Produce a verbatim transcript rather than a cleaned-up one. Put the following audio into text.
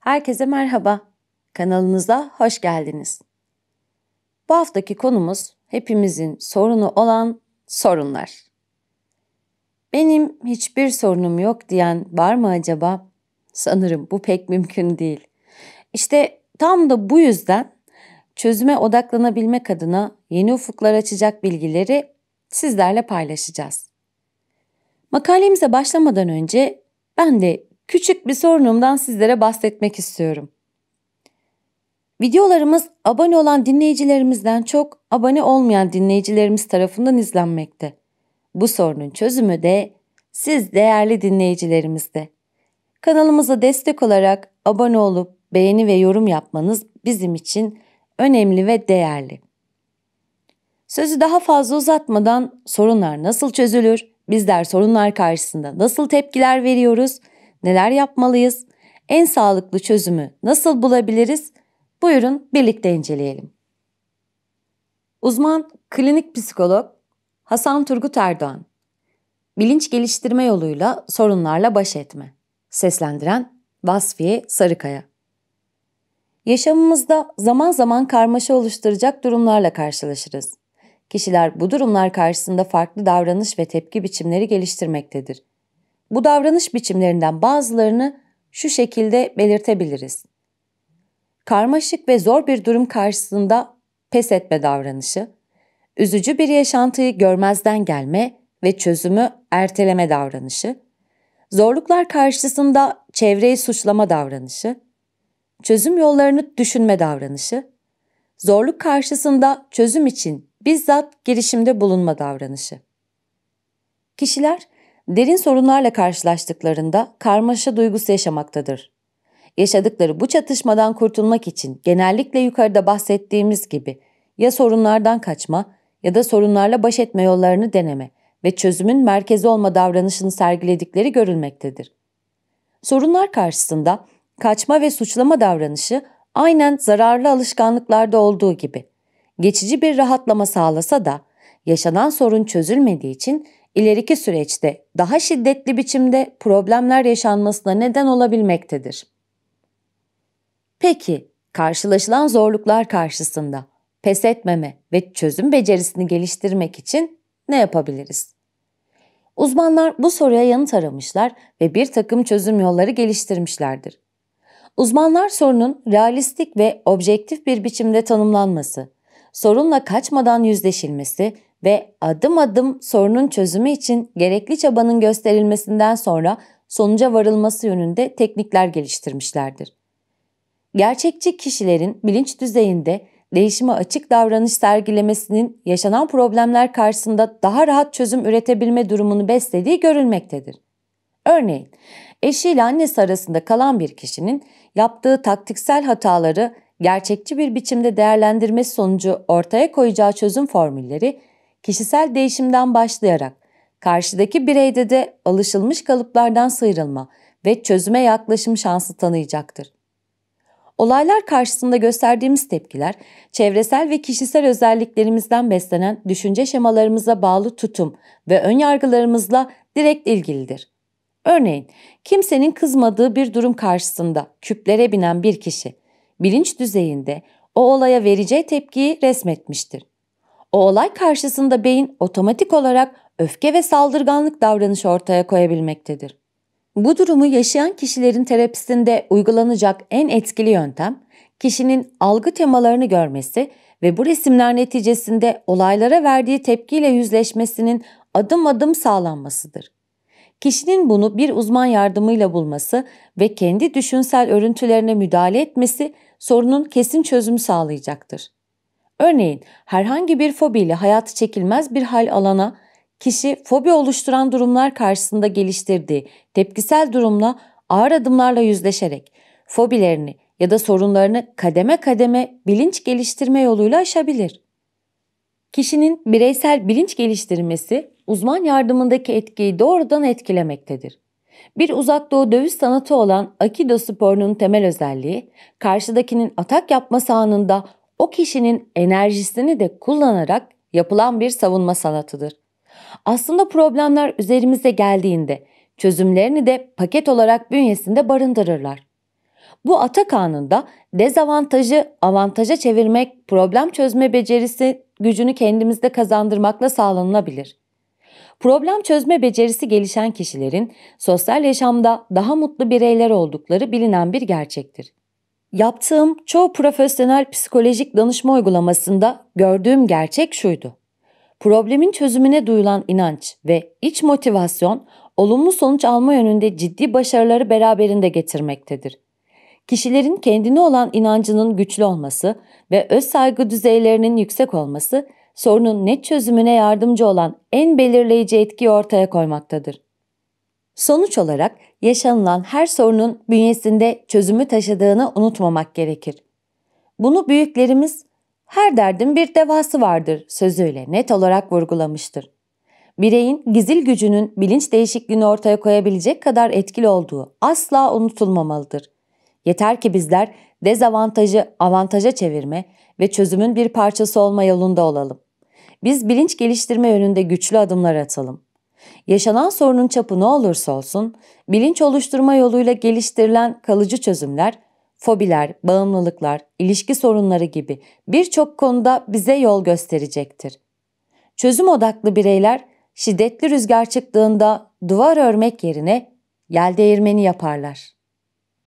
Herkese merhaba. Kanalımıza hoş geldiniz. Bu haftaki konumuz hepimizin sorunu olan sorunlar. Benim hiçbir sorunum yok diyen var mı acaba? Sanırım bu pek mümkün değil. İşte tam da bu yüzden çözüme odaklanabilmek adına yeni ufuklar açacak bilgileri sizlerle paylaşacağız. Makalemize başlamadan önce ben de küçük bir sorunumdan sizlere bahsetmek istiyorum. Videolarımız abone olan dinleyicilerimizden çok abone olmayan dinleyicilerimiz tarafından izlenmekte. Bu sorunun çözümü de siz değerli dinleyicilerimizde. Kanalımıza destek olarak abone olup beğeni ve yorum yapmanız bizim için önemli ve değerli. Sözü daha fazla uzatmadan sorunlar nasıl çözülür, bizler sorunlar karşısında nasıl tepkiler veriyoruz, neler yapmalıyız, en sağlıklı çözümü nasıl bulabiliriz? Buyurun birlikte inceleyelim. Uzman klinik psikolog Hasan Turgut Erdoğan. Bilinç geliştirme yoluyla sorunlarla baş etme. Seslendiren Vasfiye Sarıkaya. Yaşamımızda zaman zaman karmaşa oluşturacak durumlarla karşılaşırız. Kişiler bu durumlar karşısında farklı davranış ve tepki biçimleri geliştirmektedir. Bu davranış biçimlerinden bazılarını şu şekilde belirtebiliriz. Karmaşık ve zor bir durum karşısında pes etme davranışı, üzücü bir yaşantıyı görmezden gelme ve çözümü erteleme davranışı, zorluklar karşısında çevreyi suçlama davranışı, çözüm yollarını düşünme davranışı, zorluk karşısında çözüm için bizzat girişimde bulunma davranışı. Kişiler derin sorunlarla karşılaştıklarında karmaşa duygusu yaşamaktadır. Yaşadıkları bu çatışmadan kurtulmak için genellikle yukarıda bahsettiğimiz gibi ya sorunlardan kaçma ya da sorunlarla baş etme yollarını deneme ve çözümün merkezi olma davranışını sergiledikleri görülmektedir. Sorunlar karşısında kaçma ve suçlama davranışı aynen zararlı alışkanlıklarda olduğu gibi geçici bir rahatlama sağlasa da yaşanan sorun çözülmediği için ileriki süreçte daha şiddetli biçimde problemler yaşanmasına neden olabilmektedir. Peki, karşılaşılan zorluklar karşısında pes etmeme ve çözüm becerisini geliştirmek için ne yapabiliriz? Uzmanlar bu soruya yanıt aramışlar ve bir takım çözüm yolları geliştirmişlerdir. Uzmanlar sorunun realistik ve objektif bir biçimde tanımlanması, sorunla kaçmadan yüzleşilmesi ve adım adım sorunun çözümü için gerekli çabanın gösterilmesinden sonra sonuca varılması yönünde teknikler geliştirmişlerdir. Gerçekçi kişilerin bilinç düzeyinde değişime açık davranış sergilemesinin yaşanan problemler karşısında daha rahat çözüm üretebilme durumunu beslediği görülmektedir. Örneğin, eşiyle annesi arasında kalan bir kişinin yaptığı taktiksel hataları gerçekçi bir biçimde değerlendirmesi sonucu ortaya koyacağı çözüm formülleri, kişisel değişimden başlayarak karşıdaki bireyde de alışılmış kalıplardan sıyrılma ve çözüme yaklaşım şansı tanıyacaktır. Olaylar karşısında gösterdiğimiz tepkiler, çevresel ve kişisel özelliklerimizden beslenen düşünce şemalarımıza bağlı tutum ve önyargılarımızla direkt ilgilidir. Örneğin, kimsenin kızmadığı bir durum karşısında küplere binen bir kişi, bilinç düzeyinde o olaya vereceği tepkiyi resmetmiştir. O olay karşısında beyin otomatik olarak öfke ve saldırganlık davranışı ortaya koyabilmektedir. Bu durumu yaşayan kişilerin terapisinde uygulanacak en etkili yöntem, kişinin algı temalarını görmesi ve bu resimler neticesinde olaylara verdiği tepkiyle yüzleşmesinin adım adım sağlanmasıdır. Kişinin bunu bir uzman yardımıyla bulması ve kendi düşünsel örüntülerine müdahale etmesi sorunun kesin çözümü sağlayacaktır. Örneğin herhangi bir fobiyle hayatı çekilmez bir hal alana, kişi fobi oluşturan durumlar karşısında geliştirdiği tepkisel durumla ağır adımlarla yüzleşerek fobilerini ya da sorunlarını kademe kademe bilinç geliştirme yoluyla aşabilir. Kişinin bireysel bilinç geliştirmesi uzman yardımındaki etkiyi doğrudan etkilemektedir. Bir uzak doğu dövüş sanatı olan Aikido sporunun temel özelliği, karşıdakinin atak yapması anında o kişinin enerjisini de kullanarak yapılan bir savunma sanatıdır. Aslında problemler üzerimize geldiğinde çözümlerini de paket olarak bünyesinde barındırırlar. Bu ata kanunda dezavantajı avantaja çevirmek, problem çözme becerisi gücünü kendimizde kazandırmakla sağlanılabilir. Problem çözme becerisi gelişen kişilerin sosyal yaşamda daha mutlu bireyler oldukları bilinen bir gerçektir. Yaptığım çoğu profesyonel psikolojik danışma uygulamasında gördüğüm gerçek şuydu: problemin çözümüne duyulan inanç ve iç motivasyon, olumlu sonuç alma yönünde ciddi başarıları beraberinde getirmektedir. Kişilerin kendine olan inancının güçlü olması ve öz saygı düzeylerinin yüksek olması, sorunun net çözümüne yardımcı olan en belirleyici etkiyi ortaya koymaktadır. Sonuç olarak yaşanılan her sorunun bünyesinde çözümü taşıdığını unutmamak gerekir. Bunu büyüklerimiz "her derdin bir devası vardır" sözüyle net olarak vurgulamıştır. Bireyin gizil gücünün bilinç değişikliğini ortaya koyabilecek kadar etkili olduğu asla unutulmamalıdır. Yeter ki bizler dezavantajı avantaja çevirme ve çözümün bir parçası olma yolunda olalım. Biz bilinç geliştirme yönünde güçlü adımlar atalım. Yaşanan sorunun çapı ne olursa olsun, bilinç oluşturma yoluyla geliştirilen kalıcı çözümler, fobiler, bağımlılıklar, ilişki sorunları gibi birçok konuda bize yol gösterecektir. Çözüm odaklı bireyler, şiddetli rüzgar çıktığında duvar örmek yerine yel değirmeni yaparlar.